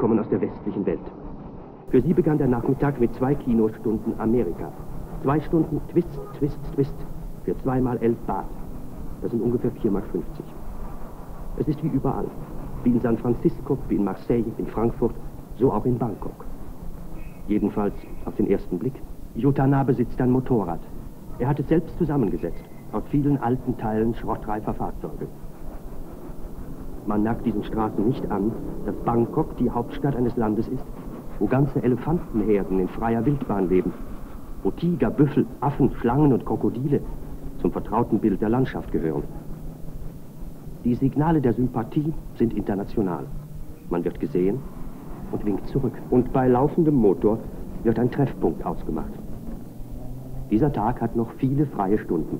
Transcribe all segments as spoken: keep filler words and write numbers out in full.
kommen aus der westlichen Welt. Für sie begann der Nachmittag mit zwei Kinostunden Amerika. Zwei Stunden Twist, Twist, Twist für zweimal elf Baht. Das sind ungefähr vier Mark fünfzig. Es ist wie überall. Wie in San Francisco, wie in Marseille, in Frankfurt, so auch in Bangkok. Jedenfalls auf den ersten Blick. Yuthana besitzt ein Motorrad. Er hat es selbst zusammengesetzt, aus vielen alten Teilen schrottreifer Fahrzeuge. Man merkt diesen Straßen nicht an, dass Bangkok die Hauptstadt eines Landes ist, wo ganze Elefantenherden in freier Wildbahn leben, wo Tiger, Büffel, Affen, Schlangen und Krokodile zum vertrauten Bild der Landschaft gehören. Die Signale der Sympathie sind international. Man wird gesehen und winkt zurück. Und bei laufendem Motor wird ein Treffpunkt ausgemacht. Dieser Tag hat noch viele freie Stunden.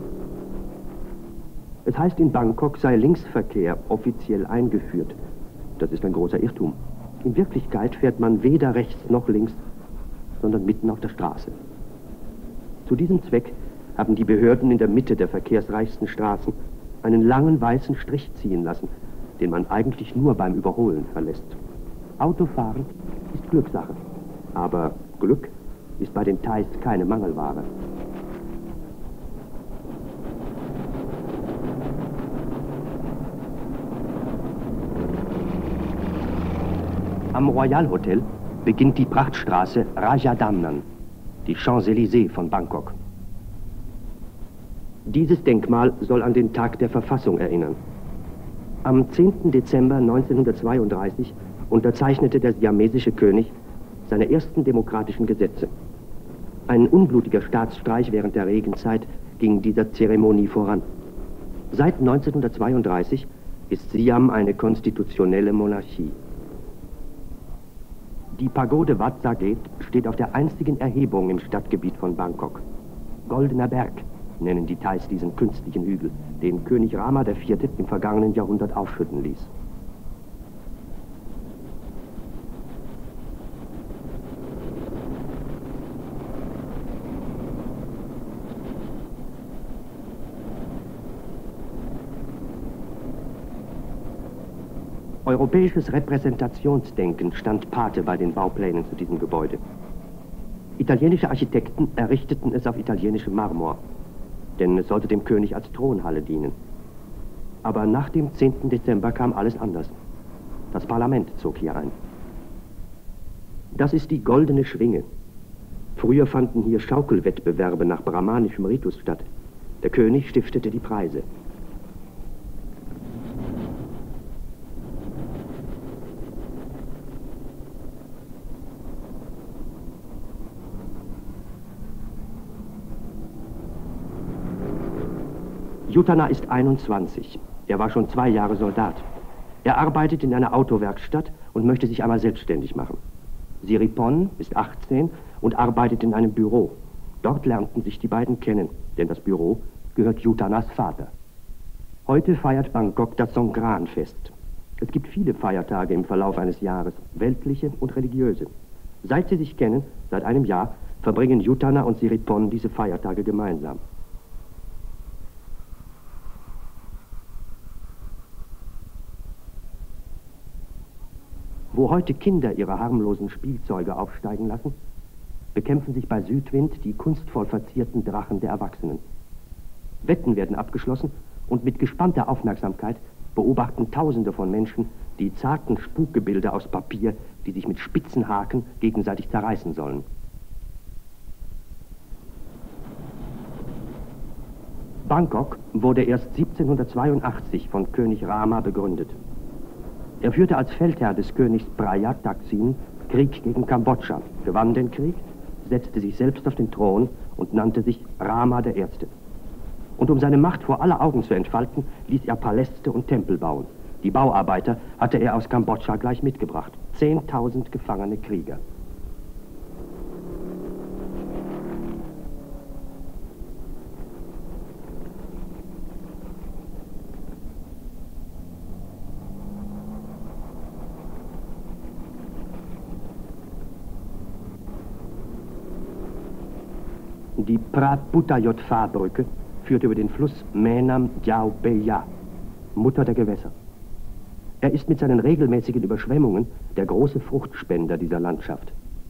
Es heißt, in Bangkok sei Linksverkehr offiziell eingeführt. Das ist ein großer Irrtum. In Wirklichkeit fährt man weder rechts noch links, sondern mitten auf der Straße. Zu diesem Zweck haben die Behörden in der Mitte der verkehrsreichsten Straßen einen langen weißen Strich ziehen lassen, den man eigentlich nur beim Überholen verlässt. Autofahren ist Glückssache, aber Glück ist bei den Thais keine Mangelware. Am Royal Hotel beginnt die Prachtstraße Rajadamnern, die Champs-Élysées von Bangkok. Dieses Denkmal soll an den Tag der Verfassung erinnern. Am zehnten Dezember neunzehnhundertzweiunddreißig unterzeichnete der siamesische König seine ersten demokratischen Gesetze. Ein unblutiger Staatsstreich während der Regenzeit ging dieser Zeremonie voran. Seit neunzehnhundertzweiunddreißig ist Siam eine konstitutionelle Monarchie. Die Pagode Wat Saget steht auf der einzigen Erhebung im Stadtgebiet von Bangkok. Goldener Berg nennen die Thais diesen künstlichen Hügel, den König Rama der Vierte im vergangenen Jahrhundert aufschütten ließ. Europäisches Repräsentationsdenken stand Pate bei den Bauplänen zu diesem Gebäude. Italienische Architekten errichteten es auf italienischem Marmor, denn es sollte dem König als Thronhalle dienen. Aber nach dem zehnten Dezember kam alles anders. Das Parlament zog hier ein. Das ist die Goldene Schwinge. Früher fanden hier Schaukelwettbewerbe nach brahmanischem Ritus statt. Der König stiftete die Preise. Yuthana ist einundzwanzig. Er war schon zwei Jahre Soldat. Er arbeitet in einer Autowerkstatt und möchte sich einmal selbstständig machen. Siripon ist achtzehn und arbeitet in einem Büro. Dort lernten sich die beiden kennen, denn das Büro gehört Yuthanas Vater. Heute feiert Bangkok das Songkran-Fest. Es gibt viele Feiertage im Verlauf eines Jahres, weltliche und religiöse. Seit sie sich kennen, seit einem Jahr, verbringen Yuthana und Siripon diese Feiertage gemeinsam. Wo heute Kinder ihre harmlosen Spielzeuge aufsteigen lassen, bekämpfen sich bei Südwind die kunstvoll verzierten Drachen der Erwachsenen. Wetten werden abgeschlossen und mit gespannter Aufmerksamkeit beobachten Tausende von Menschen die zarten Spukgebilde aus Papier, die sich mit spitzen Haken gegenseitig zerreißen sollen. Bangkok wurde erst siebzehnhundertzweiundachtzig von König Rama begründet. Er führte als Feldherr des Königs Prayat Taksin Krieg gegen Kambodscha, gewann den Krieg, setzte sich selbst auf den Thron und nannte sich Rama der Erste. Und um seine Macht vor aller Augen zu entfalten, ließ er Paläste und Tempel bauen. Die Bauarbeiter hatte er aus Kambodscha gleich mitgebracht. Zehntausend gefangene Krieger. Die Prat Butayot Fahrbrücke führt über den Fluss Menam Diao Beya, Mutter der Gewässer. Er ist mit seinen regelmäßigen Überschwemmungen der große Fruchtspender dieser Landschaft.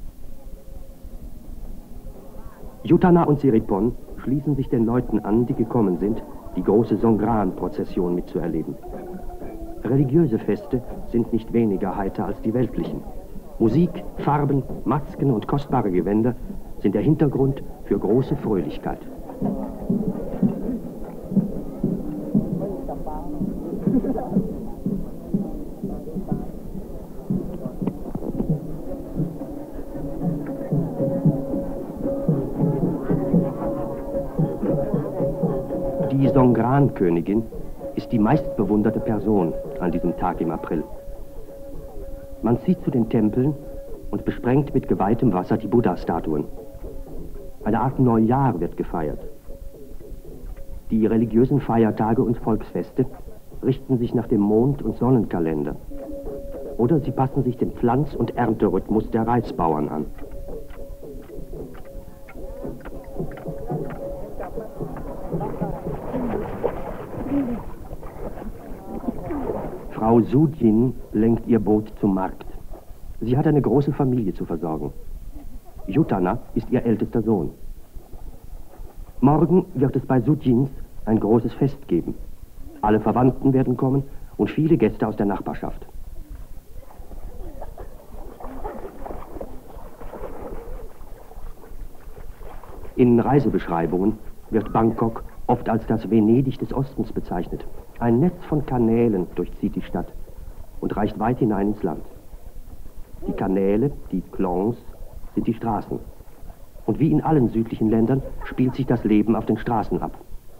Jutana und Siripon schließen sich den Leuten an, die gekommen sind, die große Songran-Prozession mitzuerleben. Religiöse Feste sind nicht weniger heiter als die weltlichen. Musik, Farben, Masken und kostbare Gewänder sind der Hintergrund für große Fröhlichkeit. Die Songran-Königin ist die meistbewunderte Person an diesem Tag im April. Man zieht zu den Tempeln und besprengt mit geweihtem Wasser die Buddha-Statuen. Eine Art Neujahr wird gefeiert. Die religiösen Feiertage und Volksfeste richten sich nach dem Mond- und Sonnenkalender. Oder sie passen sich dem Pflanz- und Ernterhythmus der Reisbauern an. Frau Sujin lenkt ihr Boot zum Markt. Sie hat eine große Familie zu versorgen. Jutana ist ihr ältester Sohn. Morgen wird es bei Sujins ein großes Fest geben. Alle Verwandten werden kommen und viele Gäste aus der Nachbarschaft. In Reisebeschreibungen wird Bangkok oft als das Venedig des Ostens bezeichnet. Ein Netz von Kanälen durchzieht die Stadt und reicht weit hinein ins Land. Die Kanäle, die Klongs, sind die Straßen. Und wie in allen südlichen Ländern spielt sich das Leben auf den Straßen ab.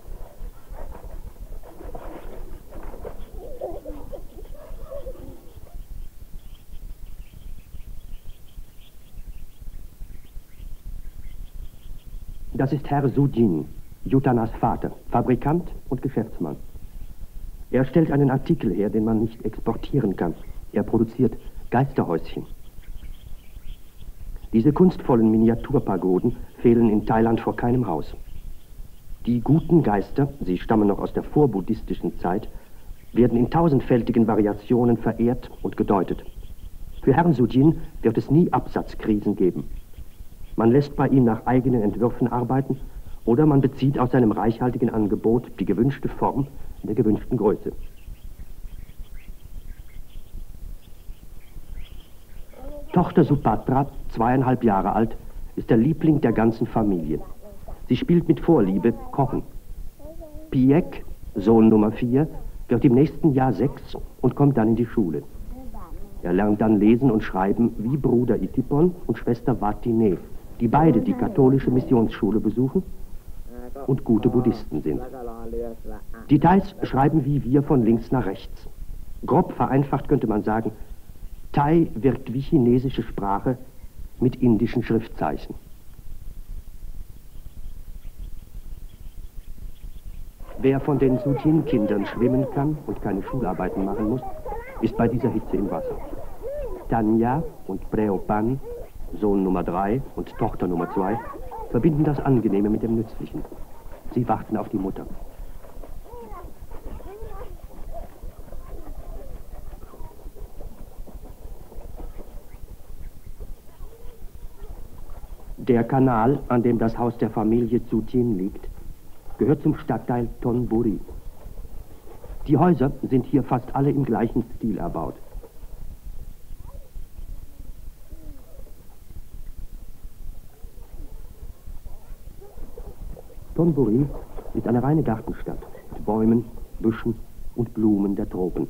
Das ist Herr Sujin, Jutanas Vater, Fabrikant und Geschäftsmann. Er stellt einen Artikel her, den man nicht exportieren kann. Er produziert Geisterhäuschen. Diese kunstvollen Miniaturpagoden fehlen in Thailand vor keinem Haus. Die guten Geister, sie stammen noch aus der vorbuddhistischen Zeit, werden in tausendfältigen Variationen verehrt und gedeutet. Für Herrn Sujin wird es nie Absatzkrisen geben. Man lässt bei ihm nach eigenen Entwürfen arbeiten oder man bezieht aus seinem reichhaltigen Angebot die gewünschte Form in der gewünschten Größe. Tochter Supatra, zweieinhalb Jahre alt, ist der Liebling der ganzen Familie. Sie spielt mit Vorliebe Kochen. Piek, Sohn Nummer vier, wird im nächsten Jahr sechs und kommt dann in die Schule. Er lernt dann lesen und schreiben wie Bruder Itipon und Schwester Watine, die beide die katholische Missionsschule besuchen und gute Buddhisten sind. Die Thais schreiben wie wir von links nach rechts. Grob vereinfacht könnte man sagen, Thai wirkt wie chinesische Sprache mit indischen Schriftzeichen. Wer von den Sujin-Kindern schwimmen kann und keine Schularbeiten machen muss, ist bei dieser Hitze im Wasser. Tanya und Preopan, Sohn Nummer drei und Tochter Nummer zwei, verbinden das Angenehme mit dem Nützlichen. Sie warten auf die Mutter. Der Kanal, an dem das Haus der Familie Sujin liegt, gehört zum Stadtteil Thonburi. Die Häuser sind hier fast alle im gleichen Stil erbaut. Thonburi ist eine reine Gartenstadt mit Bäumen, Büschen und Blumen der Tropen.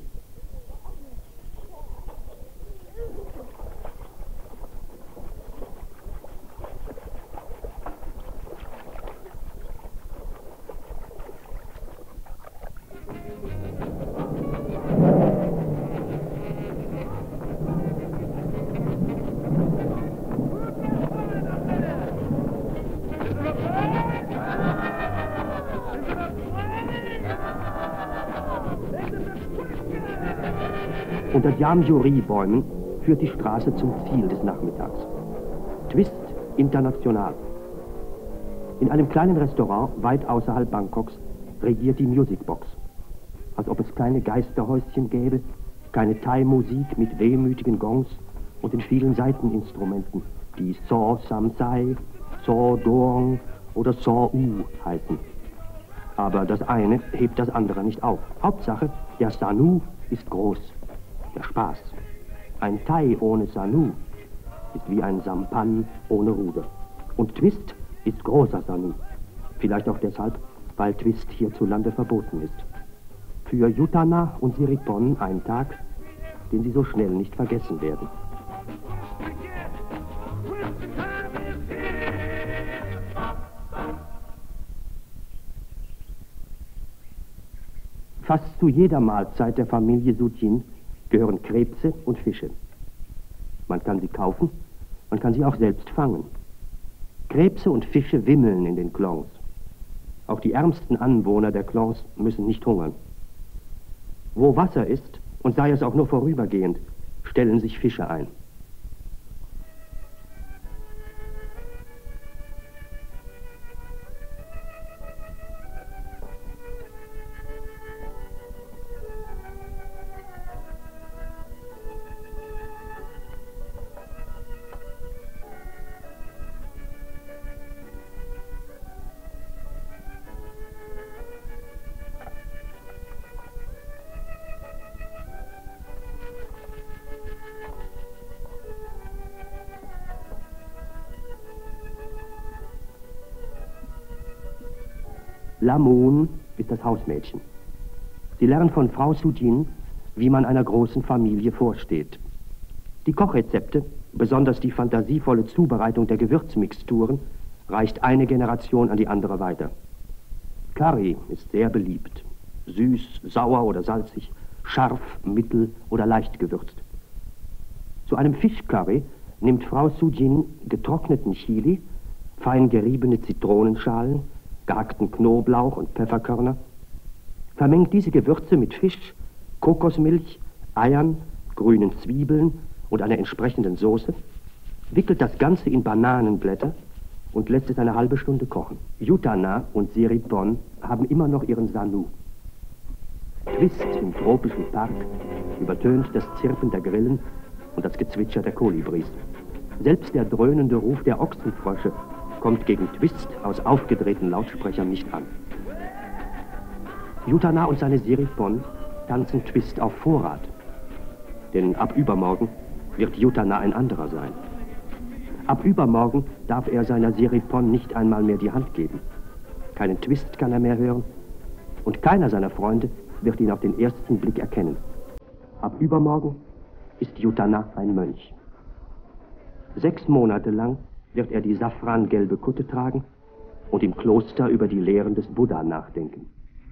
Unter Jamjuri-Bäumen führt die Straße zum Ziel des Nachmittags. Twist International. In einem kleinen Restaurant weit außerhalb Bangkoks regiert die Musicbox. Als ob es kleine Geisterhäuschen gäbe, keine Thai-Musik mit wehmütigen Gongs und den vielen Saiteninstrumenten, die So Sam Sai, So Doong oder So U heißen. Aber das eine hebt das andere nicht auf. Hauptsache, der Sanu ist groß, der Spaß. Ein Thai ohne Sanu ist wie ein Sampan ohne Ruder. Und Twist ist großer Sanu. Vielleicht auch deshalb, weil Twist hierzulande verboten ist. Für Yutana und Siriporn ein Tag, den sie so schnell nicht vergessen werden. Fast zu jeder Mahlzeit der Familie Sujin gehören Krebse und Fische. Man kann sie kaufen, man kann sie auch selbst fangen. Krebse und Fische wimmeln in den Clans. Auch die ärmsten Anwohner der Clans müssen nicht hungern. Wo Wasser ist, und sei es auch nur vorübergehend, stellen sich Fische ein. Lamun ist das Hausmädchen. Sie lernt von Frau Sujin, wie man einer großen Familie vorsteht. Die Kochrezepte, besonders die fantasievolle Zubereitung der Gewürzmixturen, reicht eine Generation an die andere weiter. Curry ist sehr beliebt. Süß, sauer oder salzig, scharf, mittel oder leicht gewürzt. Zu einem Fischcurry nimmt Frau Sujin getrockneten Chili, fein geriebene Zitronenschalen, gehackten Knoblauch und Pfefferkörner, vermengt diese Gewürze mit Fisch, Kokosmilch, Eiern, grünen Zwiebeln und einer entsprechenden Soße, wickelt das Ganze in Bananenblätter und lässt es eine halbe Stunde kochen. Yutana und Siriporn haben immer noch ihren Sanu. Twist im tropischen Park übertönt das Zirpen der Grillen und das Gezwitscher der Kolibris. Selbst der dröhnende Ruf der Ochsenfrösche kommt gegen Twist aus aufgedrehten Lautsprechern nicht an. Yutana und seine Siriporn tanzen Twist auf Vorrat. Denn ab übermorgen wird Yutana ein anderer sein. Ab übermorgen darf er seiner Siriporn nicht einmal mehr die Hand geben. Keinen Twist kann er mehr hören und keiner seiner Freunde wird ihn auf den ersten Blick erkennen. Ab übermorgen ist Yutana ein Mönch. Sechs Monate lang wird er die safrangelbe Kutte tragen und im Kloster über die Lehren des Buddha nachdenken.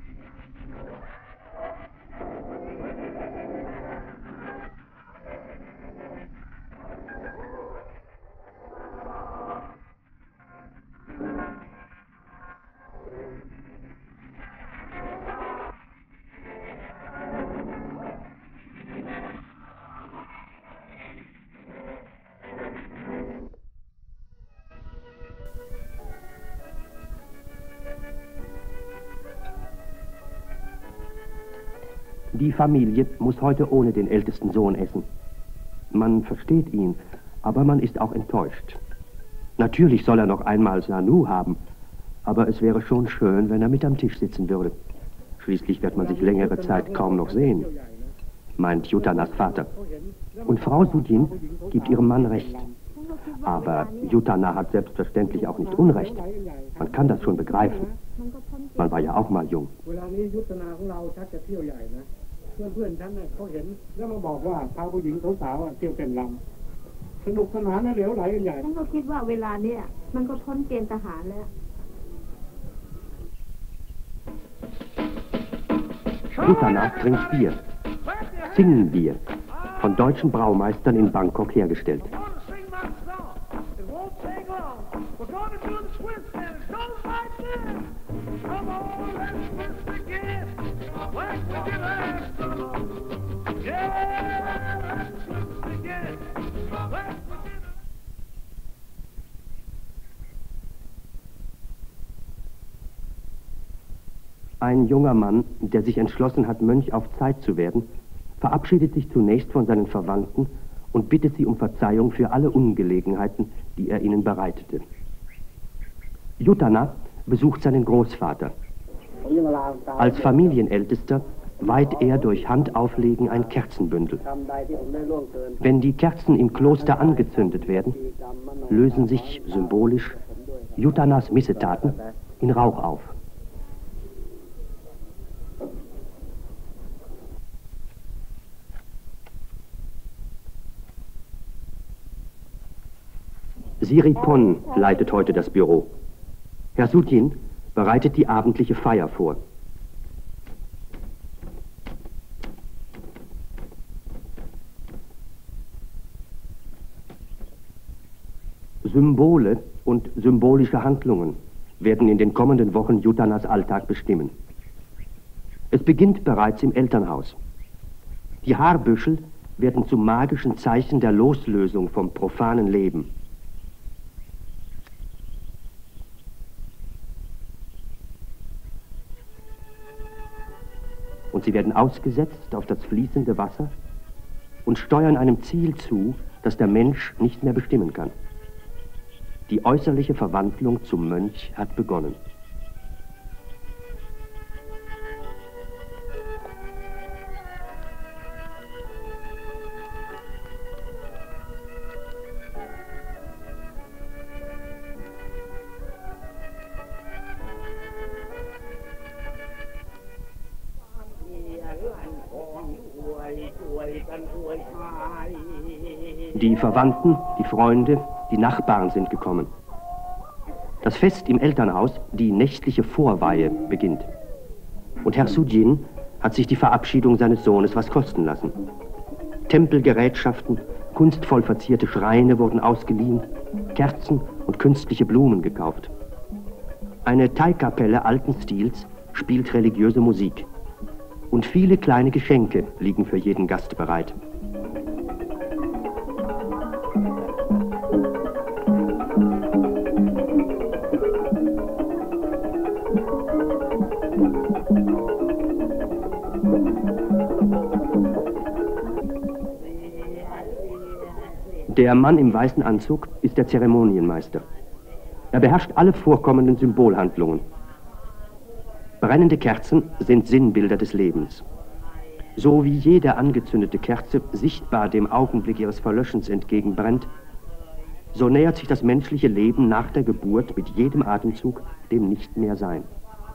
Die Familie muss heute ohne den ältesten Sohn essen. Man versteht ihn, aber man ist auch enttäuscht. Natürlich soll er noch einmal Sanu haben, aber es wäre schon schön, wenn er mit am Tisch sitzen würde. Schließlich wird man sich längere Zeit kaum noch sehen, meint Yutanas Vater. Und Frau Sujin gibt ihrem Mann recht. Aber Yutana hat selbstverständlich auch nicht Unrecht. Man kann das schon begreifen. Man war ja auch mal jung. เพื่อนๆฉันเนี่ยเขาเห็นแล้วมาบอกว่าพาผู้หญิงสาวๆเที่ยวเต้นรำสนุกสนานและเหลวไหลกันใหญ่ฉันก็คิดว่าเวลาเนี้ยมันก็พ้นเกณฑ์ทหารแล้ว Yutana trinkt Bier, Zingenbier, von deutschen Braumeistern in Bangkok hergestellt. Ein junger Mann, der sich entschlossen hat, Mönch auf Zeit zu werden, verabschiedet sich zunächst von seinen Verwandten und bittet sie um Verzeihung für alle Ungelegenheiten, die er ihnen bereitete. Yuttana besucht seinen Großvater. Als Familienältester weiht er durch Handauflegen ein Kerzenbündel. Wenn die Kerzen im Kloster angezündet werden, lösen sich symbolisch Yuttanas Missetaten in Rauch auf. Siripon leitet heute das Büro. Herr Sudjin bereitet die abendliche Feier vor. Symbole und symbolische Handlungen werden in den kommenden Wochen Yuttanas Alltag bestimmen. Es beginnt bereits im Elternhaus. Die Haarbüschel werden zum magischen Zeichen der Loslösung vom profanen Leben. Und sie werden ausgesetzt auf das fließende Wasser und steuern einem Ziel zu, das der Mensch nicht mehr bestimmen kann. Die äußerliche Verwandlung zum Mönch hat begonnen. Die Verwandten, die Freunde, die Nachbarn sind gekommen. Das Fest im Elternhaus, die nächtliche Vorweihe, beginnt. Und Herr Sudjin hat sich die Verabschiedung seines Sohnes was kosten lassen. Tempelgerätschaften, kunstvoll verzierte Schreine wurden ausgeliehen, Kerzen und künstliche Blumen gekauft. Eine Thai-Kapelle alten Stils spielt religiöse Musik. Und viele kleine Geschenke liegen für jeden Gast bereit. Der Mann im weißen Anzug ist der Zeremonienmeister. Er beherrscht alle vorkommenden Symbolhandlungen. Brennende Kerzen sind Sinnbilder des Lebens. So wie jede angezündete Kerze sichtbar dem Augenblick ihres Verlöschens entgegenbrennt, so nähert sich das menschliche Leben nach der Geburt mit jedem Atemzug dem Nichtmehrsein.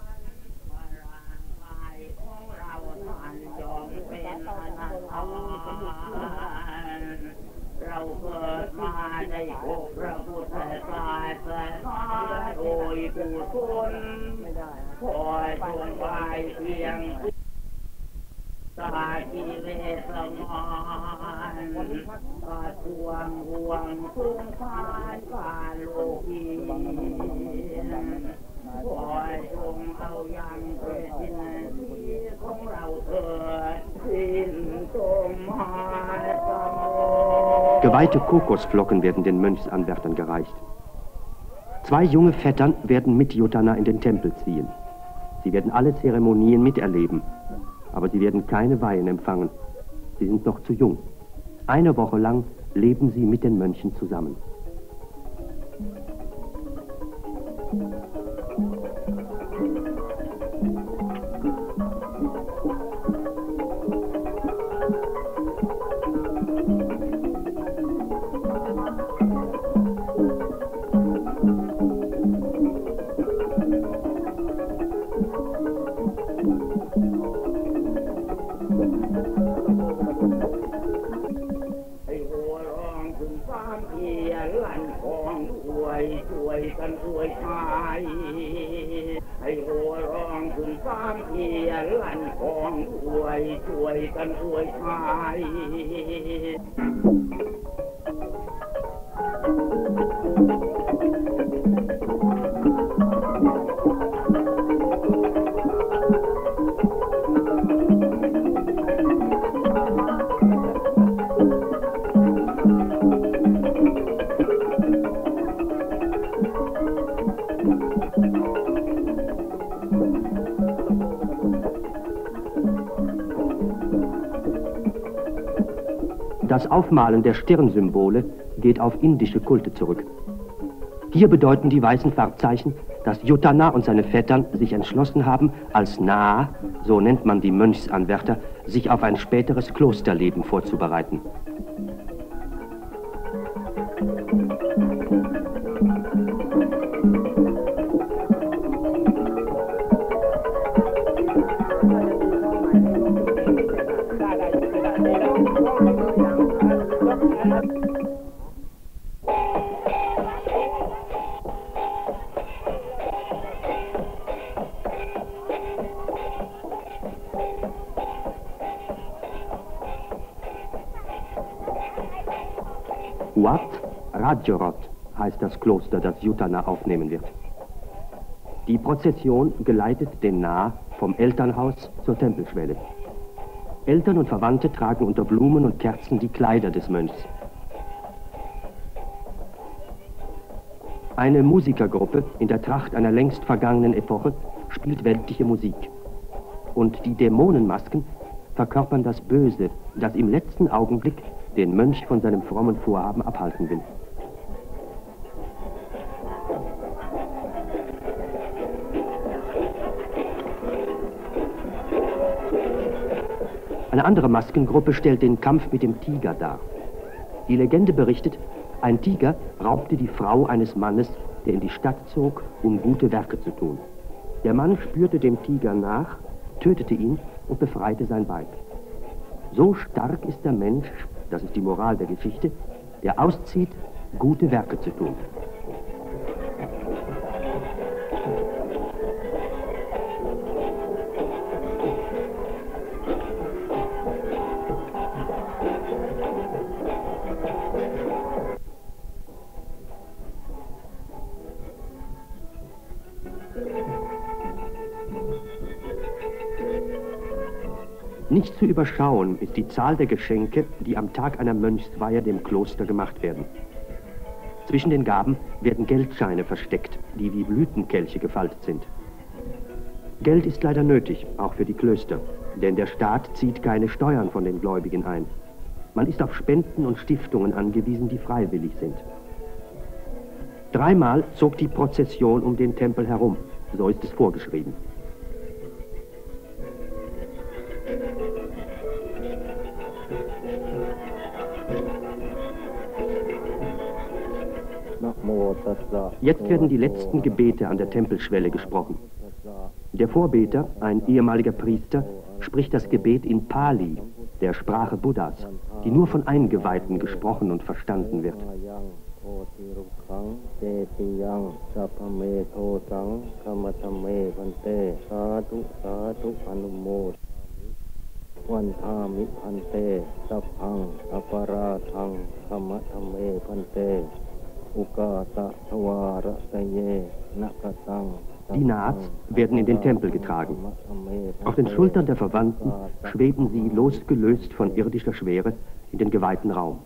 Geweihte Kokosflocken werden den Mönchsanwärtern gereicht. Zwei junge Vettern werden mit Yuttana in den Tempel ziehen. Sie werden alle Zeremonien miterleben, aber sie werden keine Weihen empfangen. Sie sind noch zu jung. Eine Woche lang leben sie mit den Mönchen zusammen. Das Aufmalen der Stirnsymbole geht auf indische Kulte zurück. Hier bedeuten die weißen Farbzeichen, dass Yuttana und seine Vettern sich entschlossen haben, als Na, so nennt man die Mönchsanwärter, sich auf ein späteres Klosterleben vorzubereiten. Wat Rajorot heißt das Kloster, das Yuttana aufnehmen wird. Die Prozession geleitet den Na vom Elternhaus zur Tempelschwelle. Eltern und Verwandte tragen unter Blumen und Kerzen die Kleider des Mönchs. Eine Musikergruppe in der Tracht einer längst vergangenen Epoche spielt weltliche Musik. Und die Dämonenmasken verkörpern das Böse, das im letzten Augenblick den Mönch von seinem frommen Vorhaben abhalten will. Eine andere Maskengruppe stellt den Kampf mit dem Tiger dar. Die Legende berichtet, ein Tiger raubte die Frau eines Mannes, der in die Stadt zog, um gute Werke zu tun. Der Mann spürte dem Tiger nach, tötete ihn und befreite sein Weib. So stark ist der Mensch, das ist die Moral der Geschichte, der auszieht, gute Werke zu tun. Nicht zu überschauen ist die Zahl der Geschenke, die am Tag einer Mönchsweihe dem Kloster gemacht werden. Zwischen den Gaben werden Geldscheine versteckt, die wie Blütenkelche gefaltet sind. Geld ist leider nötig, auch für die Klöster, denn der Staat zieht keine Steuern von den Gläubigen ein. Man ist auf Spenden und Stiftungen angewiesen, die freiwillig sind. Dreimal zog die Prozession um den Tempel herum, so ist es vorgeschrieben. Jetzt werden die letzten Gebete an der Tempelschwelle gesprochen. Der Vorbeter, ein ehemaliger Priester, spricht das Gebet in Pali, der Sprache Buddhas, die nur von Eingeweihten gesprochen und verstanden wird. Die Naats werden in den Tempel getragen. Auf den Schultern der Verwandten schweben sie losgelöst von irdischer Schwere in den geweihten Raum.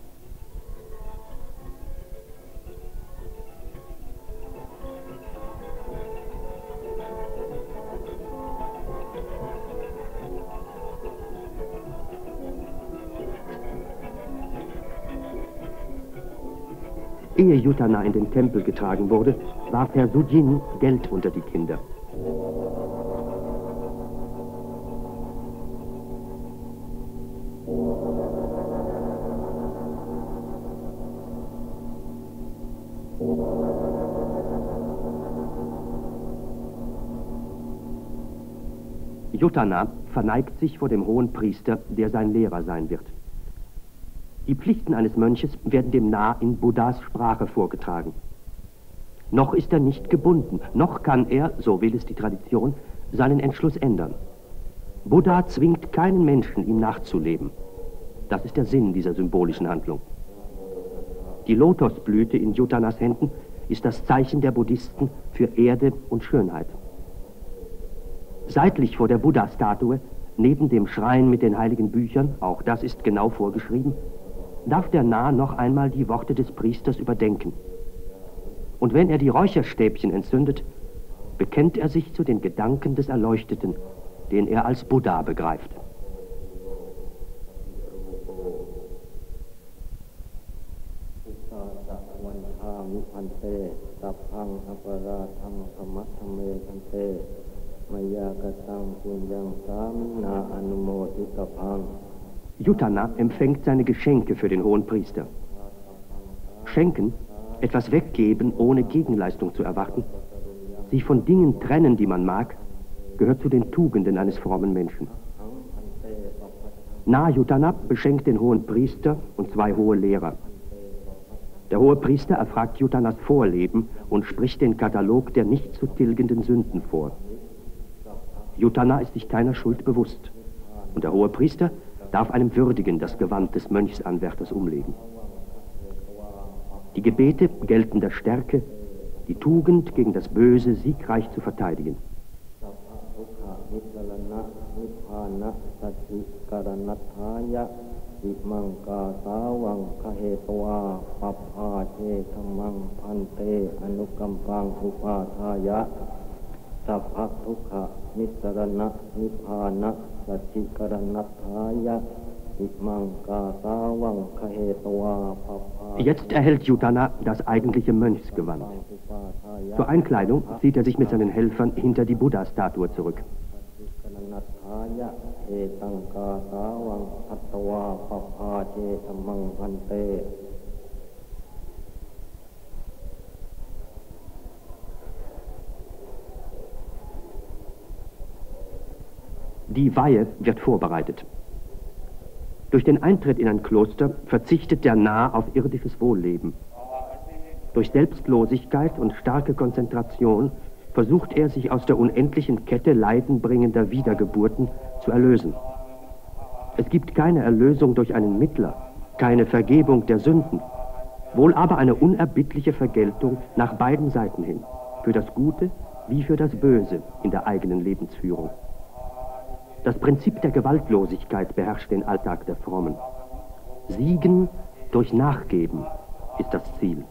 Ehe Yuttana in den Tempel getragen wurde, warf Herr Sujin Geld unter die Kinder. Yuttana verneigt sich vor dem hohen Priester, der sein Lehrer sein wird. Die Pflichten eines Mönches werden dem Na in Buddhas Sprache vorgetragen. Noch ist er nicht gebunden, noch kann er, so will es die Tradition, seinen Entschluss ändern. Buddha zwingt keinen Menschen, ihm nachzuleben. Das ist der Sinn dieser symbolischen Handlung. Die Lotosblüte in Yuttanas Händen ist das Zeichen der Buddhisten für Erde und Schönheit. Seitlich vor der Buddha-Statue, neben dem Schrein mit den heiligen Büchern, auch das ist genau vorgeschrieben, darf der Na noch einmal die Worte des Priesters überdenken. Und wenn er die Räucherstäbchen entzündet, bekennt er sich zu den Gedanken des Erleuchteten, den er als Buddha begreift. นิพันเตสัพพังอปราทังธรรมะธรรมเมพันเตมายากตังปุญญังสามินาอนุโมทิตพัง Yuttana empfängt seine Geschenke für den Hohenpriester. Schenken, etwas weggeben, ohne Gegenleistung zu erwarten, sich von Dingen trennen, die man mag, gehört zu den Tugenden eines frommen Menschen. Na Yuttana beschenkt den Hohenpriester und zwei hohe Lehrer. Der Hohepriester erfragt Yuttanas Vorleben und spricht den Katalog der nicht zu tilgenden Sünden vor. Yuttana ist sich keiner Schuld bewusst und der Hohepriester darf einem Würdigen das Gewand des Mönchsanwärters umlegen. Die Gebete gelten der Stärke, die Tugend gegen das Böse siegreich zu verteidigen. Jetzt erhält Yuttana das eigentliche Mönchsgewand. Zur Einkleidung zieht er sich mit seinen Helfern hinter die Buddha-Statue zurück. Die Weihe wird vorbereitet. Durch den Eintritt in ein Kloster verzichtet der Narr auf irdisches Wohlleben. Durch Selbstlosigkeit und starke Konzentration versucht er, sich aus der unendlichen Kette leidenbringender Wiedergeburten zu erlösen. Es gibt keine Erlösung durch einen Mittler, keine Vergebung der Sünden, wohl aber eine unerbittliche Vergeltung nach beiden Seiten hin, für das Gute wie für das Böse in der eigenen Lebensführung. Das Prinzip der Gewaltlosigkeit beherrscht den Alltag der Frommen. Siegen durch Nachgeben ist das Ziel.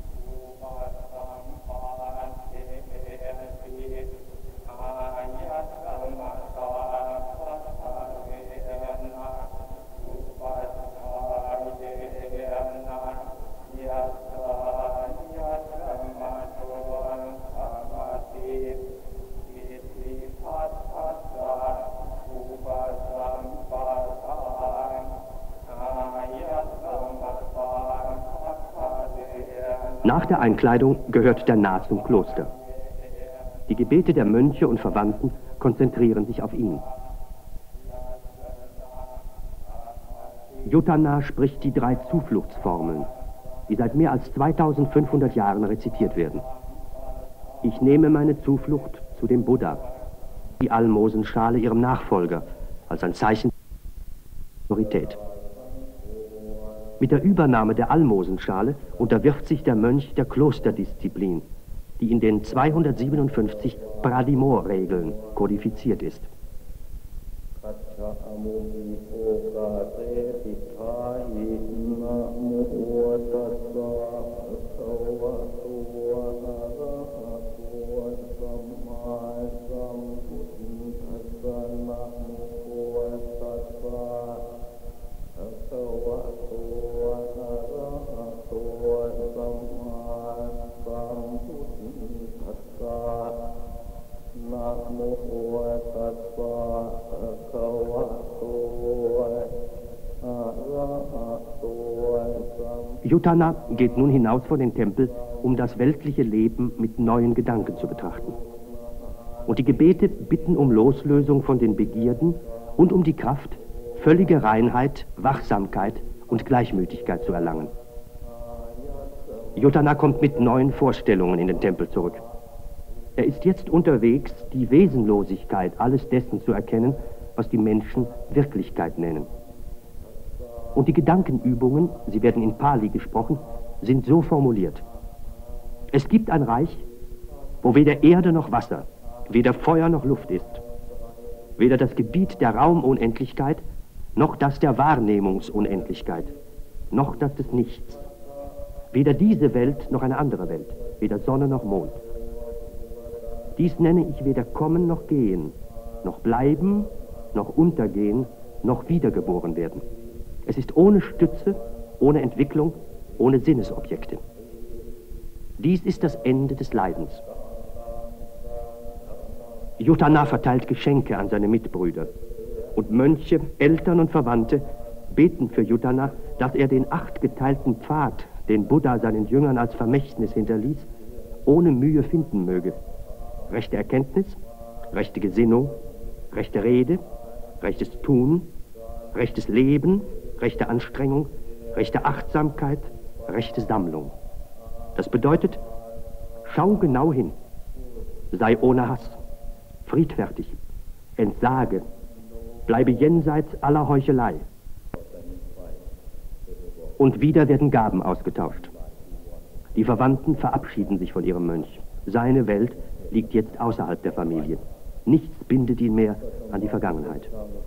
Nach der Einkleidung gehört der Narr zum Kloster. Die Gebete der Mönche und Verwandten konzentrieren sich auf ihn. Yuttana spricht die drei Zufluchtsformeln, die seit mehr als zweitausendfünfhundert Jahren rezitiert werden. Ich nehme meine Zuflucht zu dem Buddha, die Almosenschale ihrem Nachfolger, als ein Zeichen der Autorität. Mit der Übernahme der Almosenschale unterwirft sich der Mönch der Klosterdisziplin, die in den zweihundertsiebenundfünfzig Pradimo-Regeln kodifiziert ist. Yuttana geht nun hinaus vor den Tempel, um das weltliche Leben mit neuen Gedanken zu betrachten. Und die Gebete bitten um Loslösung von den Begierden und um die Kraft, völlige Reinheit, Wachsamkeit und Gleichmütigkeit zu erlangen. Yuttana kommt mit neuen Vorstellungen in den Tempel zurück. Er ist jetzt unterwegs, die Wesenlosigkeit alles dessen zu erkennen, was die Menschen Wirklichkeit nennen. Und die Gedankenübungen, sie werden in Pali gesprochen, sind so formuliert. Es gibt ein Reich, wo weder Erde noch Wasser, weder Feuer noch Luft ist. Weder das Gebiet der Raumunendlichkeit, noch das der Wahrnehmungsunendlichkeit, noch das des Nichts. Weder diese Welt noch eine andere Welt, weder Sonne noch Mond. Dies nenne ich weder Kommen noch Gehen, noch Bleiben, noch Untergehen, noch wiedergeboren werden. Es ist ohne Stütze, ohne Entwicklung, ohne Sinnesobjekte. Dies ist das Ende des Leidens. Jotana verteilt Geschenke an seine Mitbrüder. Und Mönche, Eltern und Verwandte beten für Jotana, dass er den achtgeteilten Pfad, den Buddha seinen Jüngern als Vermächtnis hinterließ, ohne Mühe finden möge. Rechte Erkenntnis, rechte Gesinnung, rechte Rede, rechtes Tun, rechtes Leben, rechte Anstrengung, rechte Achtsamkeit, rechte Sammlung. Das bedeutet, schau genau hin, sei ohne Hass, friedfertig, entsage, bleibe jenseits aller Heuchelei. Und wieder werden Gaben ausgetauscht. Die Verwandten verabschieden sich von ihrem Mönch. Seine Welt liegt jetzt außerhalb der Familie. Nichts bindet ihn mehr an die Vergangenheit.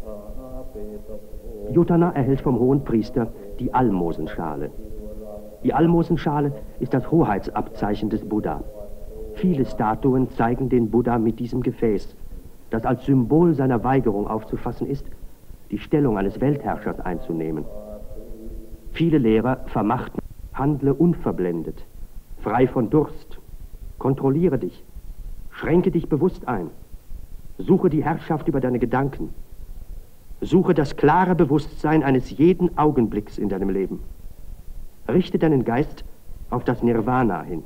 Jotana erhält vom Hohenpriester die Almosenschale. Die Almosenschale ist das Hoheitsabzeichen des Buddha. Viele Statuen zeigen den Buddha mit diesem Gefäß, das als Symbol seiner Weigerung aufzufassen ist, die Stellung eines Weltherrschers einzunehmen. Viele Lehrer vermachten, handle unverblendet, frei von Durst, kontrolliere dich, schränke dich bewusst ein, suche die Herrschaft über deine Gedanken, suche das klare Bewusstsein eines jeden Augenblicks in deinem Leben. Richte deinen Geist auf das Nirvana hin.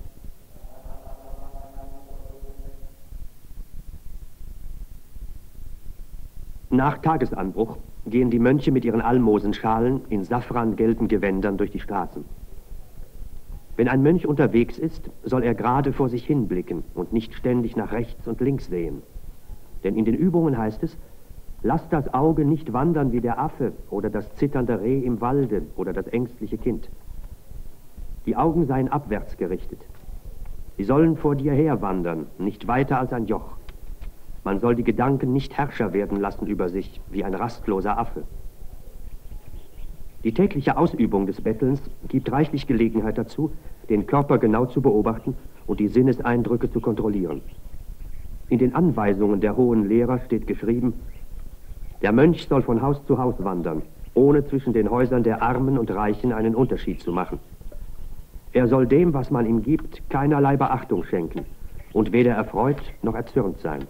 Nach Tagesanbruch gehen die Mönche mit ihren Almosenschalen in safrangelben Gewändern durch die Straßen. Wenn ein Mönch unterwegs ist, soll er gerade vor sich hinblicken und nicht ständig nach rechts und links sehen. Denn in den Übungen heißt es, lass das Auge nicht wandern wie der Affe oder das zitternde Reh im Walde oder das ängstliche Kind. Die Augen seien abwärts gerichtet. Sie sollen vor dir herwandern, nicht weiter als ein Joch. Man soll die Gedanken nicht Herrscher werden lassen über sich, wie ein rastloser Affe. Die tägliche Ausübung des Bettelns gibt reichlich Gelegenheit dazu, den Körper genau zu beobachten und die Sinneseindrücke zu kontrollieren. In den Anweisungen der hohen Lehrer steht geschrieben, der Mönch soll von Haus zu Haus wandern, ohne zwischen den Häusern der Armen und Reichen einen Unterschied zu machen. Er soll dem, was man ihm gibt, keinerlei Beachtung schenken und weder erfreut noch erzürnt sein.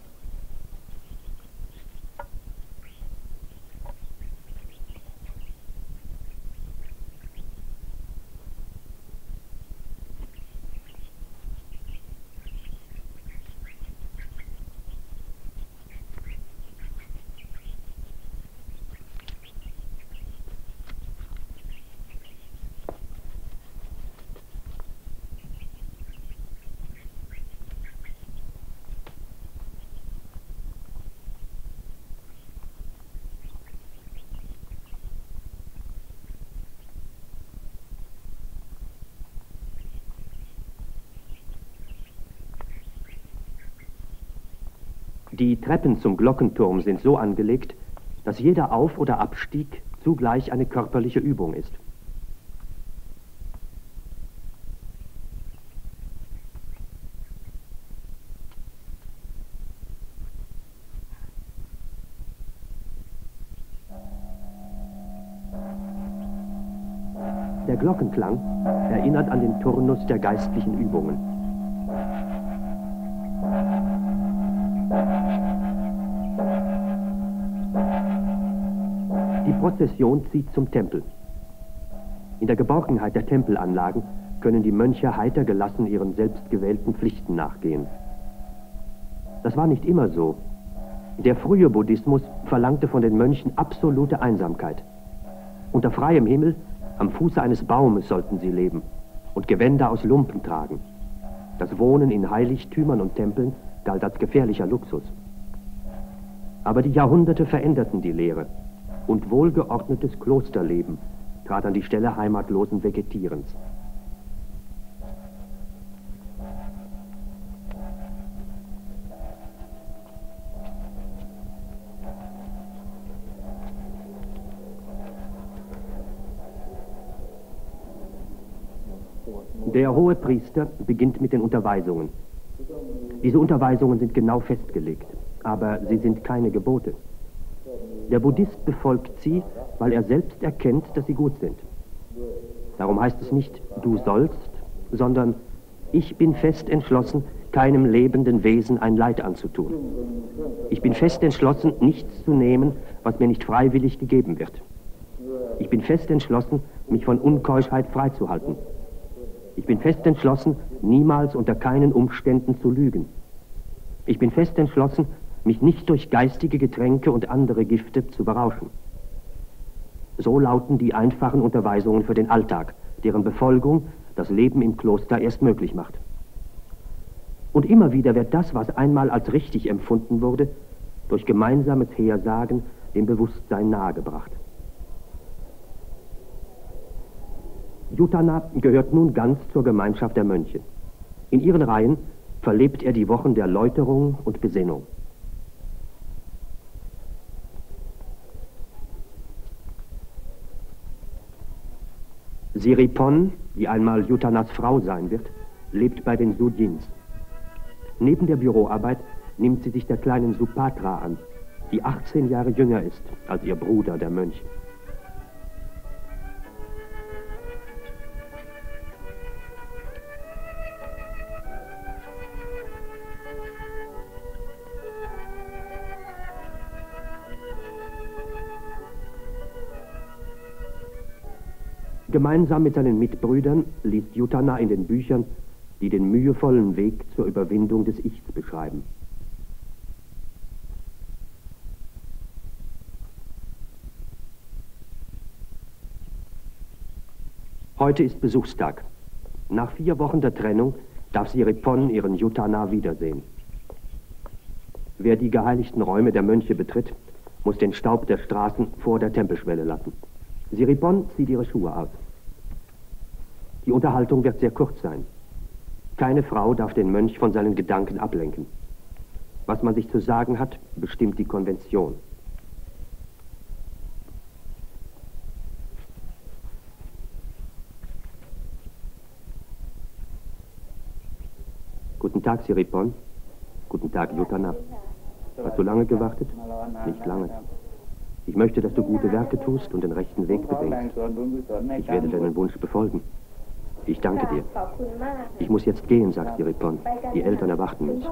Die Treppen zum Glockenturm sind so angelegt, dass jeder Auf- oder Abstieg zugleich eine körperliche Übung ist. Der Glockenklang erinnert an den Turnus der geistlichen Übungen. Die Prozession zieht zum Tempel. In der Geborgenheit der Tempelanlagen können die Mönche heiter gelassen ihren selbstgewählten Pflichten nachgehen. Das war nicht immer so. Der frühe Buddhismus verlangte von den Mönchen absolute Einsamkeit. Unter freiem Himmel, am Fuße eines Baumes sollten sie leben und Gewänder aus Lumpen tragen. Das Wohnen in Heiligtümern und Tempeln galt als gefährlicher Luxus. Aber die Jahrhunderte veränderten die Lehre und wohlgeordnetes Klosterleben trat an die Stelle heimatlosen Vegetierens. Der Hohepriester beginnt mit den Unterweisungen. Diese Unterweisungen sind genau festgelegt, aber sie sind keine Gebote. Der Buddhist befolgt sie, weil er selbst erkennt, dass sie gut sind. Darum heißt es nicht, du sollst, sondern Ich bin fest entschlossen, keinem lebenden Wesen ein Leid anzutun. Ich bin fest entschlossen, nichts zu nehmen, was mir nicht freiwillig gegeben wird. Ich bin fest entschlossen, mich von Unkeuschheit freizuhalten. Ich bin fest entschlossen, niemals unter keinen Umständen zu lügen. Ich bin fest entschlossen, mich nicht durch geistige Getränke und andere Gifte zu berauschen. So lauten die einfachen Unterweisungen für den Alltag, deren Befolgung das Leben im Kloster erst möglich macht. Und immer wieder wird das, was einmal als richtig empfunden wurde, durch gemeinsames Hersagen dem Bewusstsein nahegebracht. Yuttana gehört nun ganz zur Gemeinschaft der Mönche. In ihren Reihen verlebt er die Wochen der Läuterung und Besinnung. Siripon, die einmal Yuttanas Frau sein wird, lebt bei den Sudjins. Neben der Büroarbeit nimmt sie sich der kleinen Supatra an, die achtzehn Jahre jünger ist als ihr Bruder, der Mönch. Gemeinsam mit seinen Mitbrüdern liest Yuttana in den Büchern, die den mühevollen Weg zur Überwindung des Ichs beschreiben. Heute ist Besuchstag. Nach vier Wochen der Trennung darf Siripon ihren Yuttana wiedersehen. Wer die geheiligten Räume der Mönche betritt, muss den Staub der Straßen vor der Tempelschwelle lassen. Siripon zieht ihre Schuhe aus. Die Unterhaltung wird sehr kurz sein. Keine Frau darf den Mönch von seinen Gedanken ablenken. Was man sich zu sagen hat, bestimmt die Konvention. Guten Tag, Siripon. Guten Tag, Yuttana. Hast du lange gewartet? Nicht lange. Ich möchte, dass du gute Werke tust und den rechten Weg bedenkst. Ich werde deinen Wunsch befolgen. Ich danke dir. Ich muss jetzt gehen, sagt Siripon. Die Eltern erwarten mich.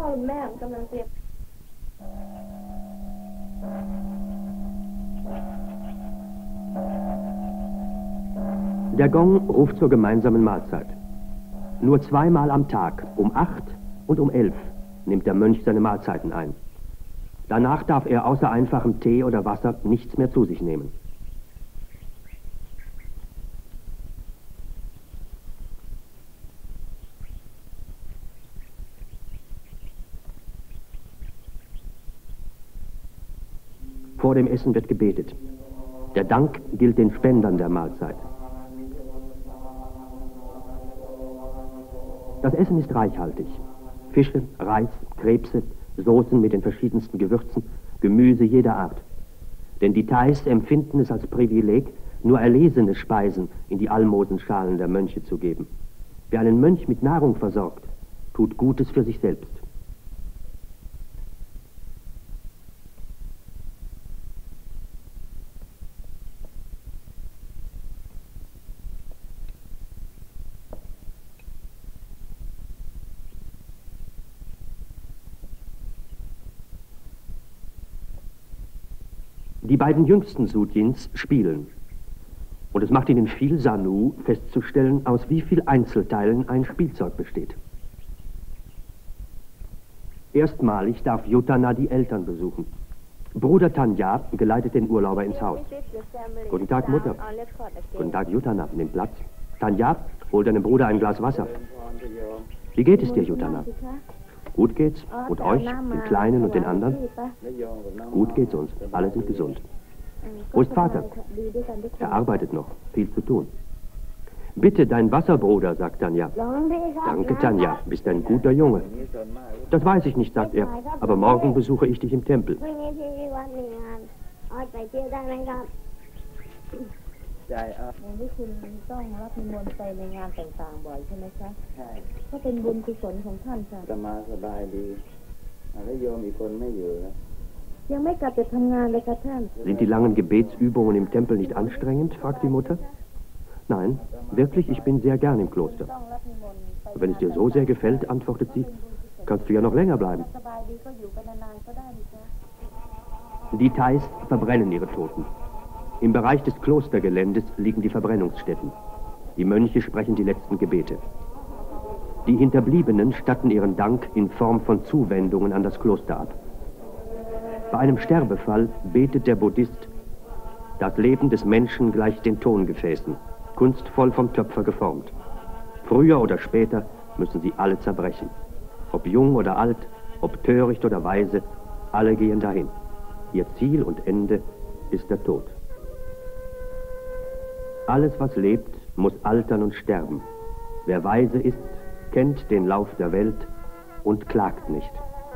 Der Gong ruft zur gemeinsamen Mahlzeit. Nur zweimal am Tag, um acht und um elf, nimmt der Mönch seine Mahlzeiten ein. Danach darf er außer einfachem Tee oder Wasser nichts mehr zu sich nehmen. Vor dem Essen wird gebetet. Der Dank gilt den Spendern der Mahlzeit. Das Essen ist reichhaltig. Fische, Reis, Krebse, Soßen mit den verschiedensten Gewürzen, Gemüse jeder Art. Denn die Thais empfinden es als Privileg, nur erlesene Speisen in die Almosenschalen der Mönche zu geben. Wer einen Mönch mit Nahrung versorgt, tut Gutes für sich selbst. Die beiden jüngsten Sudjins spielen. Und es macht ihnen viel Sanu, festzustellen, aus wie viel Einzelteilen ein Spielzeug besteht. Erstmalig darf Yuttana die Eltern besuchen. Bruder Tanya geleitet den Urlauber ins Haus. Guten Tag, Mutter. Guten Tag, Yuttana. Nimm Platz. Tanya, hol deinem Bruder ein Glas Wasser. Wie geht es dir, Yuttana? Gut geht's. Und euch, den Kleinen und den anderen? Gut geht's uns. Alle sind gesund. Wo ist Vater? Er arbeitet noch. Viel zu tun. Bitte, dein Wasserbruder, sagt Tanya. Danke, Tanya. Bist ein guter Junge. Das weiß ich nicht, sagt er. Aber morgen besuche ich dich im Tempel. ใช่อ่ะอย่างที่คุณต้องรับนิมนต์ไปในงานต่างๆบ่อยใช่ไหมคะใช่ก็เป็นบุญกุศลของท่านค่ะจะมาสบายดีแล้วโยมอีกคนไม่อยู่นะยังไม่กลับจะทำงานเลยค่ะท่าน Sind die langen Gebetsübungen im Tempel nicht anstrengend? Fragt die Mutter. Nein, wirklich, ich bin sehr gern im Kloster. ต้องรับนิมนต์ Wenn es dir so sehr gefällt, antwortet sie, kannst du ja noch länger bleiben. Die Thais verbrennen ihre Toten. Im Bereich des Klostergeländes liegen die Verbrennungsstätten. Die Mönche sprechen die letzten Gebete. Die Hinterbliebenen statten ihren Dank in Form von Zuwendungen an das Kloster ab. Bei einem Sterbefall betet der Buddhist: Das Leben des Menschen gleicht den Tongefäßen, kunstvoll vom Töpfer geformt. Früher oder später müssen sie alle zerbrechen. Ob jung oder alt, ob töricht oder weise, alle gehen dahin. Ihr Ziel und Ende ist der Tod. Alles, was lebt, muss altern und sterben. Wer weise ist, kennt den Lauf der Welt und klagt nicht.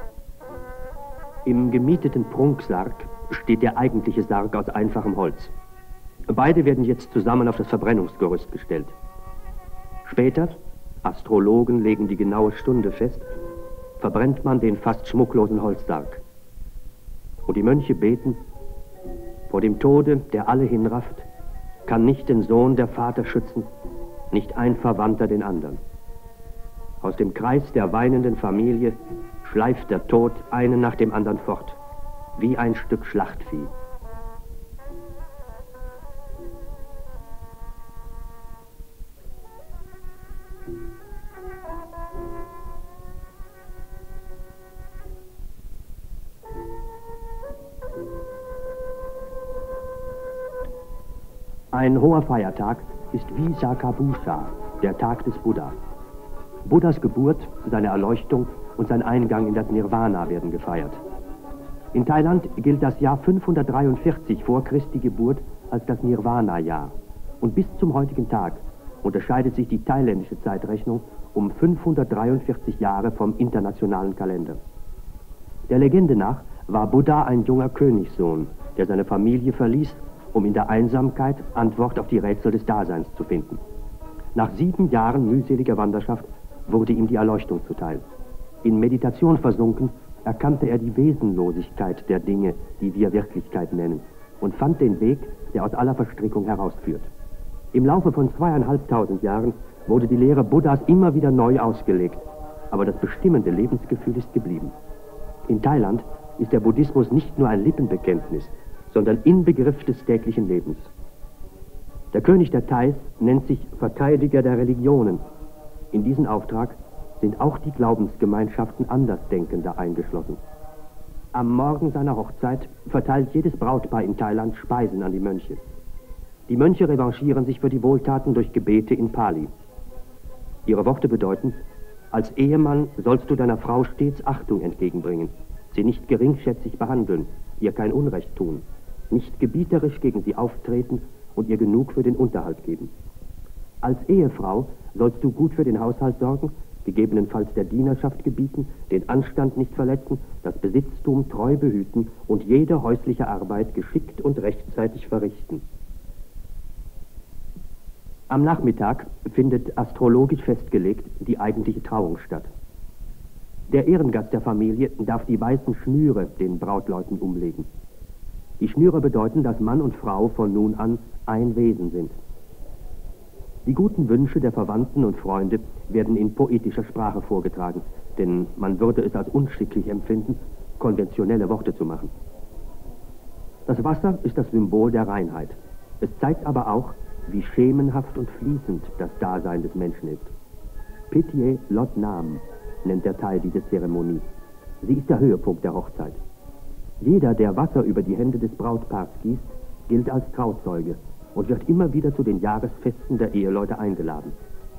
Im gemieteten Prunksarg steht der eigentliche Sarg aus einfachem Holz. Beide werden jetzt zusammen auf das Verbrennungsgerüst gestellt. Später, Astrologen legen die genaue Stunde fest, verbrennt man den fast schmucklosen Holzsarg. Und die Mönche beten: Vor dem Tode, der alle hinrafft, kann nicht den Sohn der Vater schützen, nicht ein Verwandter den anderen. Aus dem Kreis der weinenden Familie schleift der Tod einen nach dem anderen fort, wie ein Stück Schlachtvieh. Ein hoher Feiertag ist Visakha-Bhusha, der Tag des Buddha. Buddhas Geburt, seine Erleuchtung und sein Eingang in das Nirvana werden gefeiert. In Thailand gilt das Jahr fünfhundertdreiundvierzig vor Christi Geburt als das Nirvana-Jahr. Und bis zum heutigen Tag unterscheidet sich die thailändische Zeitrechnung um fünfhundertdreiundvierzig Jahre vom internationalen Kalender. Der Legende nach war Buddha ein junger Königssohn, der seine Familie verließ, um in der Einsamkeit Antwort auf die Rätsel des Daseins zu finden. Nach sieben Jahren mühseliger Wanderschaft wurde ihm die Erleuchtung zuteil. In Meditation versunken, erkannte er die Wesenlosigkeit der Dinge, die wir Wirklichkeit nennen, und fand den Weg, der aus aller Verstrickung herausführt. Im Laufe von zweieinhalbtausend Jahren wurde die Lehre Buddhas immer wieder neu ausgelegt, aber das bestimmende Lebensgefühl ist geblieben. In Thailand ist der Buddhismus nicht nur ein Lippenbekenntnis, sondern Inbegriff des täglichen Lebens. Der König der Thais nennt sich Verteidiger der Religionen. In diesen Auftrag sind auch die Glaubensgemeinschaften Andersdenkender eingeschlossen. Am Morgen seiner Hochzeit verteilt jedes Brautpaar in Thailand Speisen an die Mönche. Die Mönche revanchieren sich für die Wohltaten durch Gebete in Pali. Ihre Worte bedeuten: Als Ehemann sollst du deiner Frau stets Achtung entgegenbringen, sie nicht geringschätzig behandeln, ihr kein Unrecht tun, nicht gebieterisch gegen sie auftreten und ihr genug für den Unterhalt geben. Als Ehefrau sollst du gut für den Haushalt sorgen, gegebenenfalls der Dienerschaft gebieten, den Anstand nicht verletzen, das Besitztum treu behüten und jede häusliche Arbeit geschickt und rechtzeitig verrichten. Am Nachmittag findet astrologisch festgelegt die eigentliche Trauung statt. Der Ehrengast der Familie darf die weißen Schnüre den Brautleuten umlegen. Die Schnüre bedeuten, dass Mann und Frau von nun an ein Wesen sind. Die guten Wünsche der Verwandten und Freunde werden in poetischer Sprache vorgetragen, denn man würde es als unschicklich empfinden, konventionelle Worte zu machen. Das Wasser ist das Symbol der Reinheit. Es zeigt aber auch, wie schemenhaft und fließend das Dasein des Menschen ist. Pitié Lot Nam nennt der Thai diese Zeremonie. Sie ist der Höhepunkt der Hochzeit. Jeder, der Wasser über die Hände des Brautpaars gießt, gilt als Trauzeuge und wird immer wieder zu den Jahresfesten der Eheleute eingeladen.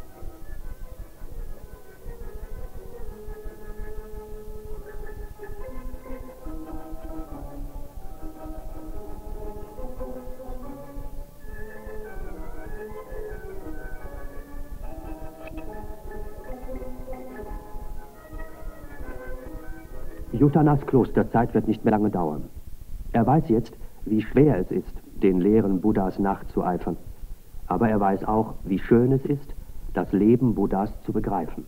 Yuttanas Klosterzeit wird nicht mehr lange dauern. Er weiß jetzt, wie schwer es ist, den Lehren Buddhas nachzueifern. Aber er weiß auch, wie schön es ist, das Leben Buddhas zu begreifen.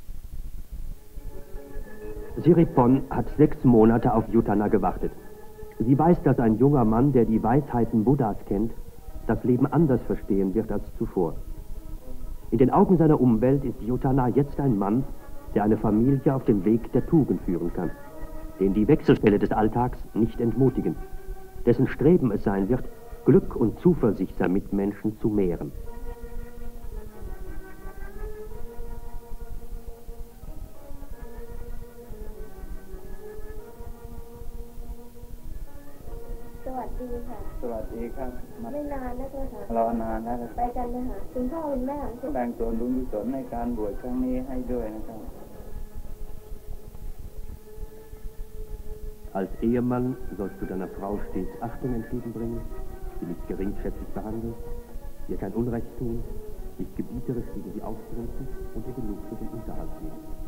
Siriporn hat sechs Monate auf Yuttana gewartet. Sie weiß, dass ein junger Mann, der die Weisheiten Buddhas kennt, das Leben anders verstehen wird als zuvor. In den Augen seiner Umwelt ist Jotana jetzt ein Mann, der eine Familie auf den Weg der Tugend führen kann, den die Wechselfälle des Alltags nicht entmutigen, dessen Streben es sein wird, Glück und Zuversicht seiner Mitmenschen zu mehren. สวัสดีครับมาไม่นานนะเจ้าค่ะรอนานแล้วไปกันนะคะคุณพ่อคุณแม่ของคุณแบ่งส่วนบุญกุศลในการบวชครั้งนี้ให้ด้วยนะครับ Als Ehemann sollst du deiner Frau stets Achtung entgegenbringen, sie nicht geringschätzig behandeln, ihr kein Unrecht tun, dich gebieterisch gegen sie auftreten und ihr genug für den Unterhalt geben.